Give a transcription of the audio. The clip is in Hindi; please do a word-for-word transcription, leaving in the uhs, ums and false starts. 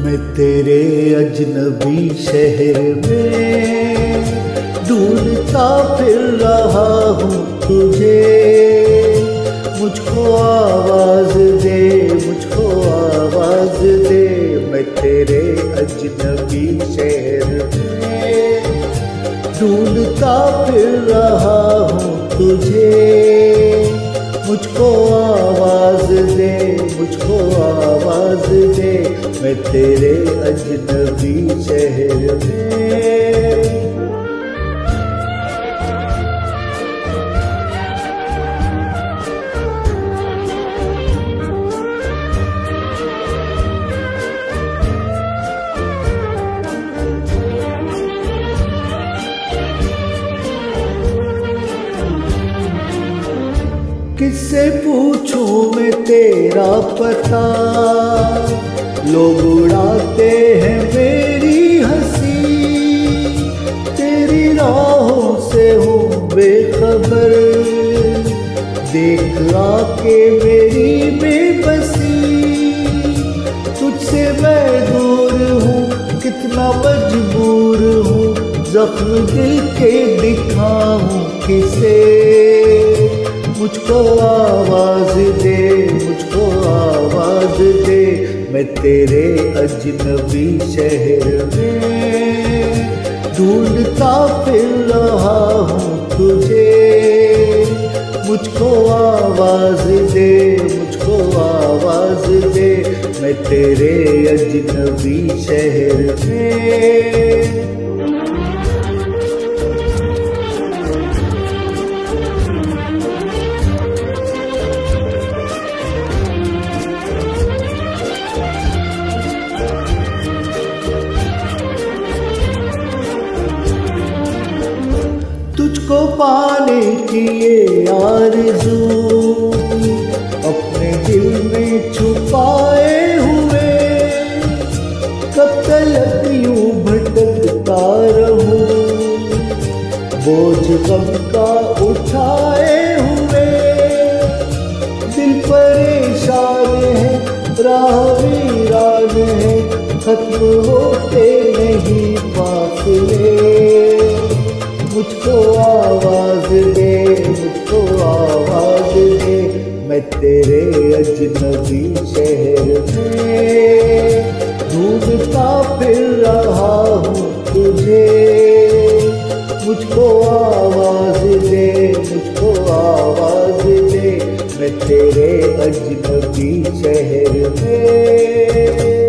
मैं तेरे अजनबी शहर में ढूंढता फिर रहा हूँ तुझे। मुझको आवाज दे, मुझको आवाज दे, मैं तेरे अजनबी शहर में ढूंढता फिर रहा हूँ तुझे। मुझको आवाज दे, मुझको आवाज दे, मैं तेरे अजनबी शहर में। किससे पूछूं मैं तेरा पता, लोग उड़ाते हैं मेरी हंसी। तेरी राहों से हूँ बेखबर, देख आके मेरी बेबसी। तुझसे मैं दूर हूँ, कितना मजबूर हूँ, जख्म दिल के दिखाऊं किसे। मुझको आवाज दे, मुझको आवाज दे, मैं तेरे अजनबी शहर में ढूंढता फिर रहा हूँ तुझे। मुझको आवाज दे, मुझको आवाज दे, मैं तेरे अजनबी शहर में। तुझको पाने की ये आरज़ू अपने दिल में छुपाए हुए, कब तक यूं भटकता रहूं, बोझ गम का उठाए हुए। दिल परेशान है, राह वीरान है, खत्म होते नहीं फासले। मुझको आवाज दे, मुझको आवाज दे, मैं तेरे अजनबी शहर में ढूंढता फिर रहा हूँ तुझे। मुझको आवाज दे, मुझको आवाज दे, मैं तेरे अजनबी शहर में।